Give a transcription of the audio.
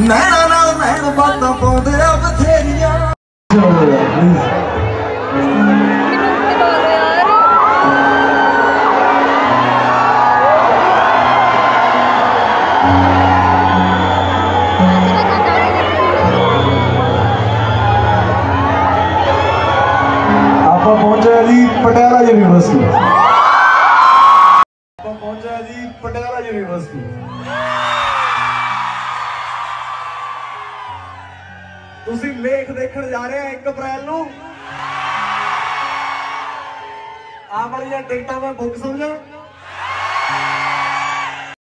नैना नाल नैन बातां पाउंदे आ बथेरियां। पटियाला यूनिवर्सिटी पहुंचा जी पटियाला यूनिवर्सिटी। तुसी लेख देखण जा रहे हैं 1 अप्रैल नूं। आ वाली टिकटां मैं बुक समझा।